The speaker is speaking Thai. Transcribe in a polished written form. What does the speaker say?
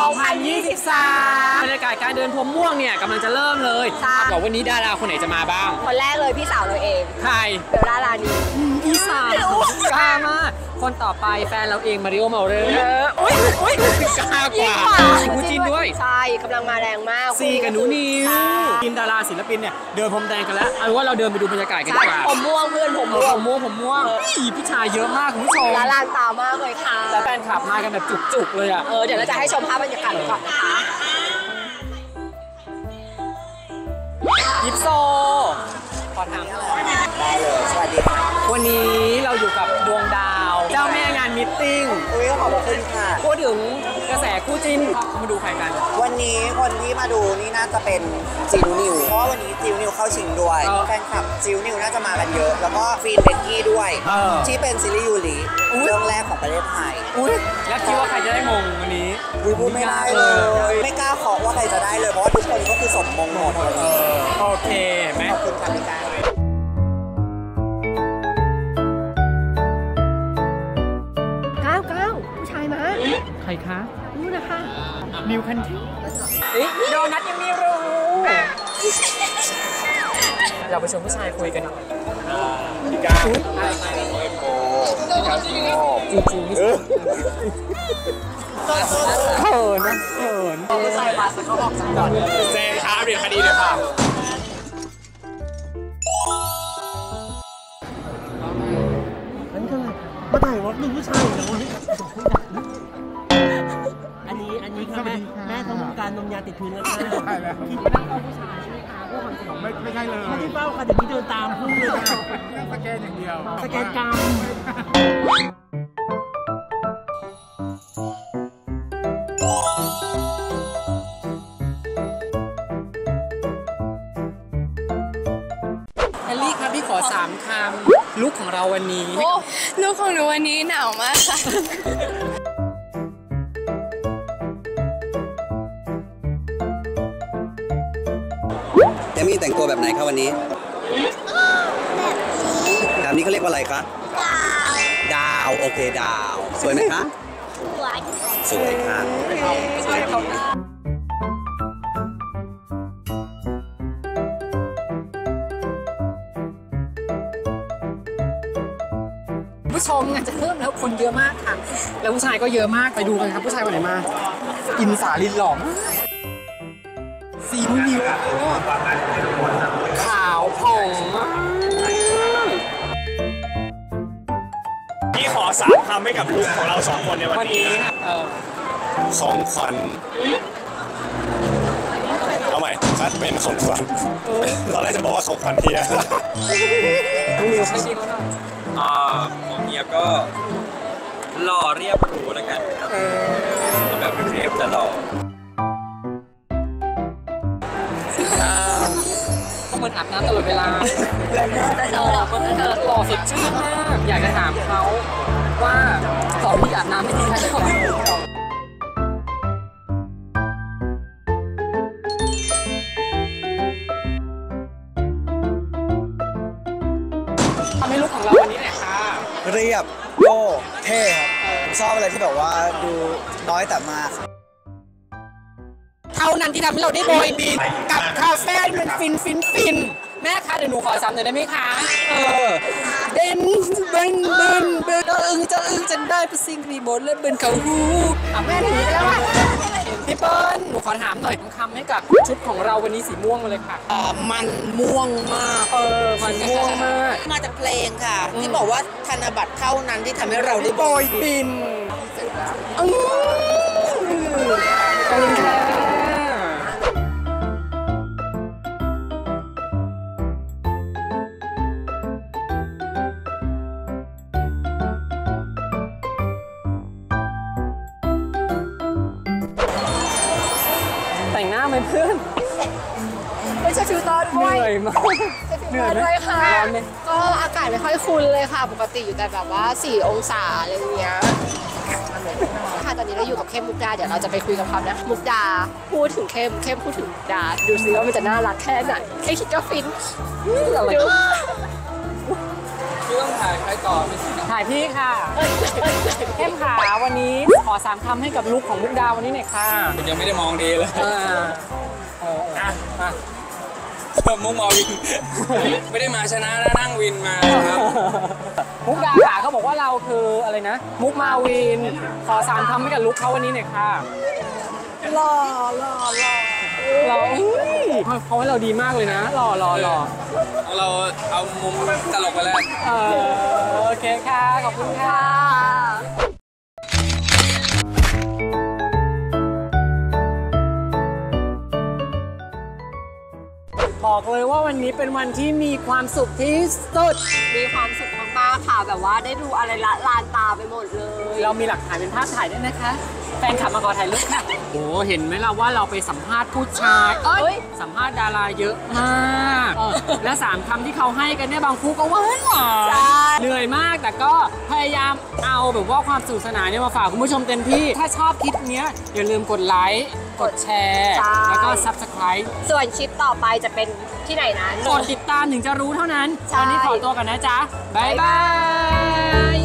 2023บรรยากาศการเดินพรมม่วงเนี่ยกำลังจะเริ่มเลยแต่วันนี้ดาราคนไหนจะมาบ้างคนแรกเลยพี่สาวเราเองใครเบลล่ารานีพี่สาวกล้ามากคนต่อไปแฟนเราเองมาริโอเมาเรอร์อุ้ยกล้ากว่าคู่จิ้นด้วยใช่กำลังมาแรงมากซีกับหนูนิวทีมดาราศิลปินเนี่ยเดินพรมแดงกันแล้วเอาว่าเราเดินไปดูบรรยากาศกันดีกว่าผมม่วงเพื่อนผมม่วงผู้ชายเยอะมากคุณผู้ชมละลานตามากเลยค่ะแล้วแฟนคลับมากันแบบจุกๆเลยอ่ะเดี๋ยวเราจะให้ชมภาพบรรยากาศก่อนนะคะยิปโซขอถามได้เลยสวัสดีค่ะวันนี้เราอยู่กับดวงดาวเจ้าแม่งานมิทติ้งขอบคุณค่ะพูดถึงกระแสคู่จิ้นมาดูใครกันวันนี้คนที่มาดูนี่น่าจะเป็นจิวนิวเพราะว่าวันนี้จิวนิวเข้าชิงด้วยแฟนคลับจิวนิวน่าจะมากันเยอะแล้วก็ฟีนเบกกี้ด้วยที่เป็นซีรีส์ยูริเรื่องแรกของประเทศไทยแล้วคิดว่าใครจะได้มงวันนี้พูดไม่ได้เลยไม่กล้าขอว่าใครจะได้เลยเพราะว่าทุกคนก็คือสมมงหมดโอเคไหมขอบคุณค่ะพี่กายผู้ชายมาใครคะรู้นะคะนิวคันทีโดนัทยังไม่รู้เราไปชมผู้ชายคุยกันหน่อยพี่กายจริงๆเขินนะผู้ชายมาเขาบอกจังก่อนเซนท้าเรียนคดีเลยค่ะมาถ่ายรถลูกผู้ชายเหรออันนี้ค่ะแม่ทำวงการนมยาติดพื้นแล้วค่ะคิดว่าเอาผู้ชายใช่ไหมคะพวกความจริงไม่ใช่เลยไม่ได้เป้าค่ะเดี๋ยวนี้เดินตามพุ่งเลยค่ะสแกนอย่างเดียวสแกนกรรมแอลลี่ครับพี่ขอ3 คำลุคของเราวันนี้ลุคของหนูวันนี้หนาวมากค่ะเอมี่แต่งตัวแบบไหนคะวันนี้แบบนี้เขาเรียกว่าอะไรคะดาวโอเคดาวสวยไหมคะสวยค่ะผู้ชมงานจะเริ่มแล้วคนเยอะมากค่ะแล้วผู้ชายก็เยอะมากไปดูกันครับผู้ชายคนไหนมาอินสาลินหล่อมสีนิ้วขาวผ่องพี่ขอ3 คำให้กับลุคของเรา2 คนในวันนี้ของขวัญเอาใหม่คัดเป็นของขวัญตอนแรกจะบอกว่าของขวัญเฮียน้องนิวใช่จริงของเฮียก็หล่อเรียบหรูแล้วกันแบบเรียบแต่หล่อเขาเหมือนอาบน้ำตลอดเวลาหล่อสดชื่นมากอยากจะถามเขาว่าสอนพี่อาบน้ำไม่ดีใช่ไหมทำให้ลุคของเราวันนี้หน่อยค่ะเรียบโก้เท่ครับชอบอะไรที่แบบว่าดูน้อยแต่มากเท่านั้นที่ทำให้เราได้โบยบินกับคาเฟ่มันฟินแม่คะเดี๋ยวหนูขอซ้ำหน่อยได้ไหมคะเด่นเบิ้ลจะอึ้งจนได้ไปซิงรีโมทและเบิ้ลเขาฮูแม่หนีไปแล้วอ่ะพี่เปิ้ลหนูขอถามหน่อยคำให้กับชุดของเราวันนี้สีม่วงเลยค่ะมันม่วงมากมันม่วงมากมาจากเพลงค่ะที่บอกว่าธนบัตรเท่านั้นที่ทำให้เราได้โบยบินขอบคุณค่ะแต่งหน้าไหมเพื่อนไม่ใช่ฟิลเตอร์ด้วยเหนื่อยมากเหนื่อยด้วยค่ะก็อากาศไม่ค่อยคุ้นเลยค่ะปกติอยู่แต่แบบว่า4 องศาอะไรอย่างเงี้ยค่ะตอนนี้เราอยู่กับเข้มมุกดาเดี๋ยวเราจะไปคุยกับเขานะมุกดาพูดถึงเข้มพูดถึงมุกดาดูซิว่ามันจะน่ารักแค่ไหนแค่คิดก็ฟินอะไรพี่ต้องถ่ายใครต่อถ่ายพี่ค่ะเข้มขาวันนี้ขอ3 คำให้กับลุคของมุกดาวันนี้หน่อยค่ะยังไม่ได้มองดีเลยมุกมาวิน ไม่ได้มาชนะนะนั่งวินมาครับมุกดาขาเขาบอกว่าเราคืออะไรนะ มุกมาวิน ขอ3 คำให้กับลุคเขาวันนี้หน่อยค่ะหล่อเขาให้เราดีมากเลยนะหล่อเราเอามุมตลกไปแล้วโอเคค่ะขอบคุณค่ะบอกเลยว่าวันนี้เป็นวันที่มีความสุขที่สุดมีความสุขมากๆค่ะแบบว่าได้ดูอะไรละลานตาไปหมดเลยเรามีหลักฐานเป็นภาพถ่ายด้วยนะคะ แฟนคลับมาขอถ่ายรูปค่ะโอ้เห็นไหมล่ะว่าเราไปสัมภาษณ์ผู้ชายสัมภาษณ์ดาราเยอะมากและ3 คำที่เขาให้กันเนี่ยบางคู่ก็หวานเหนื่อยมากแต่ก็พยายามเอาแบบว่าความสนุกสนานเนี่ยมาฝากคุณผู้ชมเต็มที่ถ้าชอบคลิปนี้อย่าลืมกดไลค์กดแชร์แล้วก็ Subscribe ส่วนคลิปต่อไปจะเป็นที่ไหนนั้นกดติดตามถึงจะรู้เท่านั้นวันนี้ขอตัวกันนะจ๊ะบ๊ายบาย